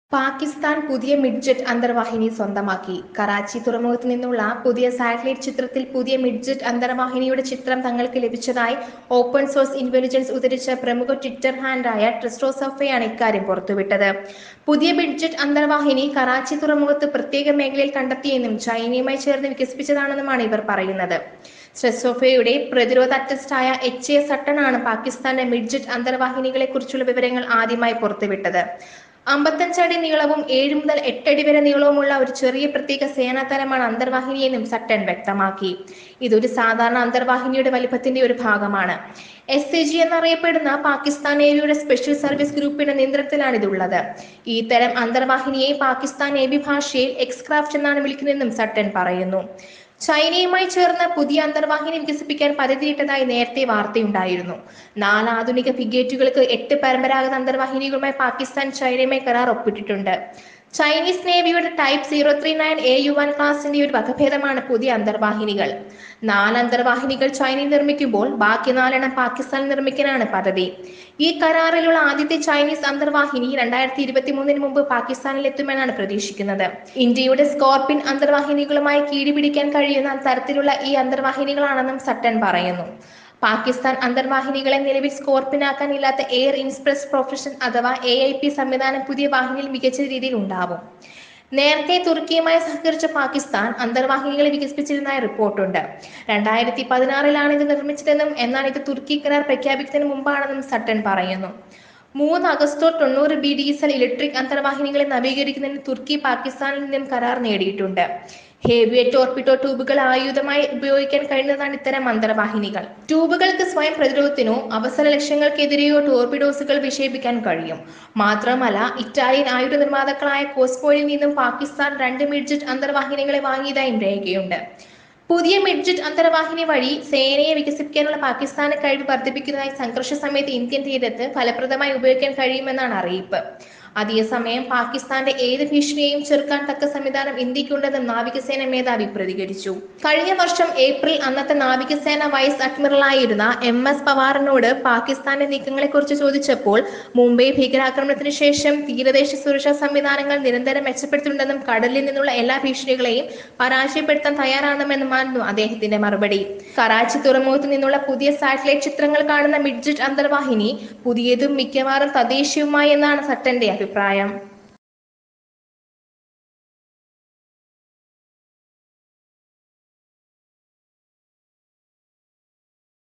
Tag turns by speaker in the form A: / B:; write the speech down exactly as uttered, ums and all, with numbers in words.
A: പാകിസ്ഥാൻ പുതിയ മിഡ്ജറ്റ് അന്തർവാഹിനി സ്വന്തമാക്കി. കറാച്ചി തുറമുഖത്ത് നിന്നുള്ള പുതിയ സാറ്റലൈറ്റ് ചിത്രത്തിൽ പുതിയ മിഡ്ജറ്റ് അന്തർവാഹിനിയുടെ ചിത്രം തങ്ങൾക്ക് ലഭിച്ചതായി ഓപ്പൺ സോഴ്സ് ഇന്റലിജൻസ് ഉദ്ധരിച്ച പ്രമുഖ ട്വിറ്റർ ഹാൻഡായ ട്രിസ്ട്രോസോഫയാണ് ഇക്കാര്യം പുറത്തുവിട്ടത്. പുതിയ മിഡ്ജറ്റ് അന്തർവാഹിനി കറാച്ചി തുറമുഖത്ത് പ്രത്യേക മേഖലയിൽ കണ്ടെത്തിയെന്നും ചൈനയുമായി ചേർന്ന് വികസിപ്പിച്ചതാണെന്നുമാണ് ഇവർ പറയുന്നത്. ട്രിസ്ട്രോസോഫയുടെ പ്രതിരോധ അറ്റസ്റ്റായ എച്ച് എ സട്ടനാണ് പാകിസ്ഥാന്റെ മിഡ്ജറ്റ് അന്തർവാഹിനികളെ കുറിച്ചുള്ള വിവരങ്ങൾ ആദ്യമായി പുറത്തുവിട്ടത്. അമ്പത്തഞ്ചടി നീളവും ഏഴ് മുതൽ എട്ടടി വരെ നീളവുമുള്ള ഒരു ചെറിയ പ്രത്യേക സേനാതലമാണ് അന്തർവാഹിനിയെന്നും സട്ടൻ വ്യക്തമാക്കി. ഇതൊരു സാധാരണ അന്തർവാഹിനിയുടെ വലിപ്പത്തിന്റെ ഒരു ഭാഗമാണ്. എസ് എ ജി എന്നറിയപ്പെടുന്ന പാകിസ്ഥാൻ നേവിയുടെ സ്പെഷ്യൽ സർവീസ് ഗ്രൂപ്പിന്റെ നിയന്ത്രണത്തിലാണ് ഇതുള്ളത്. ഈ തരം അന്തർവാഹിനിയെ പാകിസ്ഥാൻ നേവി ഭാഷയിൽ എക്സ്ക്രാഫ്റ്റ് എന്നാണ് വിളിക്കുന്നതെന്നും സട്ടൻ പറയുന്നു. ചൈനയുമായി ചേർന്ന് പുതിയ അന്തർവാഹിനി വികസിപ്പിക്കാൻ പദ്ധതിയിട്ടതായി നേരത്തെ വാർത്തയുണ്ടായിരുന്നു. നാല് ആധുനിക ഫ്രിഗേറ്റുകൾക്ക് എട്ട് പരമ്പരാഗത അന്തർവാഹിനികളുമായി പാകിസ്ഥാൻ ചൈനയുമായി കരാർ ഒപ്പിട്ടിട്ടുണ്ട്. ചൈനീസ് നേവിയുടെ type zero three nine A Yuan ക്ലാസിന്റെ ഒരു വകഭേദമാണ് പുതിയ അന്തർവാഹിനികൾ. നാല് അന്തർവാഹിനികൾ ചൈനയിൽ നിർമ്മിക്കുമ്പോൾ ബാക്കി നാലെണ്ണം പാകിസ്ഥാനിൽ നിർമ്മിക്കാനാണ് പദ്ധതി. ഈ കരാറിലുള്ള ആദ്യത്തെ ചൈനീസ് അന്തർവാഹിനി രണ്ടായിരത്തി ഇരുപത്തി മൂന്നിന് മുമ്പ് പാകിസ്ഥാനിൽ എത്തുമെന്നാണ് പ്രതീക്ഷിക്കുന്നത്. ഇന്ത്യയുടെ സ്കോർപിൻ അന്തർവാഹിനികളുമായി കീഴിപിടിക്കാൻ കഴിയുന്ന തരത്തിലുള്ള ഈ അന്തർവാഹിനികളാണെന്നും സട്ടൻ പറയുന്നു. പാകിസ്ഥാൻ അന്തർവാഹിനികളെ നിലവിൽ സ്കോർപിനാക്കാൻ ഇല്ലാത്ത എയർ ഇൻസ്പ്രസ് പ്രൊഫഷൻ അഥവാ എ ഐ പി സംവിധാനം പുതിയ വാഹിനിയിൽ മികച്ച രീതിയിൽ ഉണ്ടാവും. നേരത്തെ തുർക്കിയുമായി സഹകരിച്ച പാകിസ്ഥാൻ അന്തർവാഹിനികളെ വികസിപ്പിച്ചിരുന്നതായി റിപ്പോർട്ടുണ്ട്. രണ്ടായിരത്തി പതിനാറിലാണ് ഇത് നിർമ്മിച്ചതെന്നും എന്നാൽ ഇത് തുർക്കി കരാർ പ്രഖ്യാപിക്കുന്നതിന് മുമ്പാണെന്നും സട്ടൻ പറയുന്നു. മൂന്ന് അഗസ്റ്റോ തൊണ്ണൂറ് ബി ഡീസൽ ഇലക്ട്രിക് അന്തർവാഹിനികളെ നവീകരിക്കുന്നതിന് തുർക്കി പാകിസ്ഥാനിൽ നിന്നും കരാർ നേടിയിട്ടുണ്ട്. ഹെവിവെയ്റ്റ് ടോർപിഡോ ട്യൂബുകൾ ആയുധമായി ഉപയോഗിക്കാൻ കഴിയുന്നതാണ് ഇത്തരം അന്തർവാഹിനികൾ. ട്യൂബുകൾക്ക് സ്വയം പ്രതിരോധത്തിനോ അവസര ലക്ഷ്യങ്ങൾക്കെതിരെയോ ടോർപിഡോസുകൾ വിക്ഷേപിക്കാൻ കഴിയും. മാത്രമല്ല, ഇറ്റാലിയൻ ആയുധ നിർമ്മാതാക്കളായ കോസ്മോയിൽ നിന്നും പാകിസ്ഥാൻ രണ്ട് മിഡ്ജറ്റ് അന്തർവാഹിനികളെ വാങ്ങിയതായും രേഖയുണ്ട്. പുതിയ മിഡ്ജറ്റ് അന്തർവാഹിനി വഴി സേനയെ വികസിപ്പിക്കാനുള്ള പാകിസ്ഥാന്റെ കഴിവ് വർദ്ധിപ്പിക്കുന്നതായി സംഘർഷ സമയത്ത് ഇന്ത്യൻ തീരത്ത് ഫലപ്രദമായി ഉപയോഗിക്കാൻ കഴിയുമെന്നാണ് അറിയിപ്പ്. അതേസമയം പാകിസ്ഥാന്റെ ഏത് ഭീഷണിയെയും ചെറുക്കാൻ തക്ക സംവിധാനം ഇന്ത്യക്കുണ്ടെന്ന് നാവികസേന മേധാവി പ്രതികരിച്ചു. കഴിഞ്ഞ വർഷം ഏപ്രിൽ അന്നത്തെ നാവികസേന വൈസ് അഡ്മിറലായിരുന്ന എം എസ് പവാറിനോട് പാകിസ്ഥാന്റെ നീക്കങ്ങളെക്കുറിച്ച് ചോദിച്ചപ്പോൾ മുംബൈ ഭീകരാക്രമണത്തിന് ശേഷം തീരദേശ സുരക്ഷാ സംവിധാനങ്ങൾ നിരന്തരം മെച്ചപ്പെടുത്തുന്നുണ്ടെന്നും കടലിൽ നിന്നുള്ള എല്ലാ ഭീഷണികളെയും പരാജയപ്പെടുത്താൻ തയ്യാറാണെന്നുമായിരുന്നു അദ്ദേഹത്തിന്റെ മറുപടി. കറാച്ചി തുറമുഖത്ത് നിന്നുള്ള പുതിയ സാറ്റലൈറ്റ് ചിത്രങ്ങൾ കാണുന്ന മിഡ്ജറ്റ് അന്തർവാഹിനി പുതിയതും മിക്കവാറും തദ്ദേശീയവുമായി എന്നാണ് സട്ടന്റെ അഭിപ്രായം.